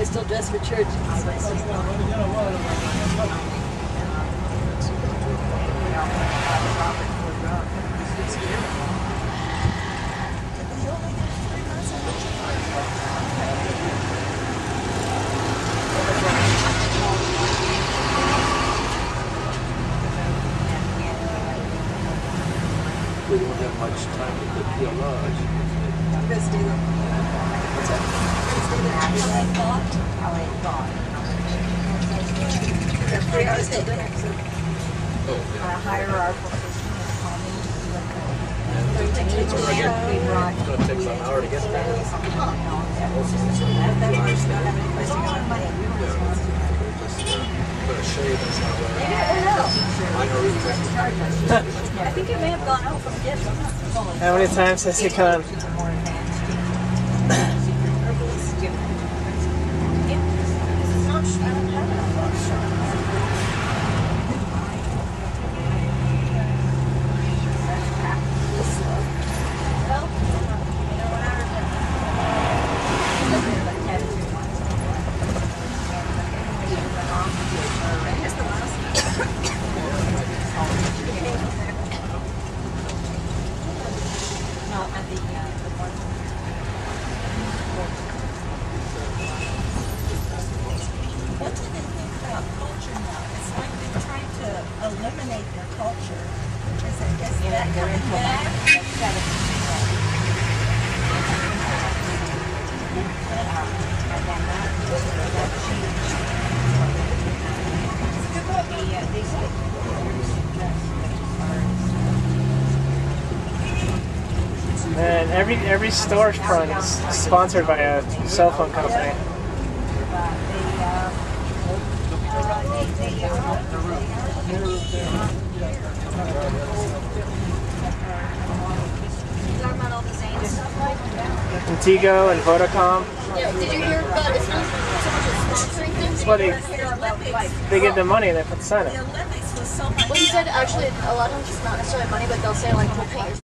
still dress for church. We don't have much time to put the lodge. I'm going to stay there. What's that? I'm going to stay there. How I thought. We have 3 hours till dinner. So. Hierarchical system is calming. It's going to take some hour to get there. Put a shade that's not right. I think it may have gone out from the gift. How many times has he come? What do they think about culture now? It's like they're trying to eliminate their culture. Is that coming back? Man, every storefront is sponsored by a cell phone company. And Tigo and Vodacom. Yeah, did you hear about it's not so much as sponsoring things? Well, they get the money, they put the sign up. Well, he said actually a lot of times it's not necessarily money, but they'll say like, we'll pay your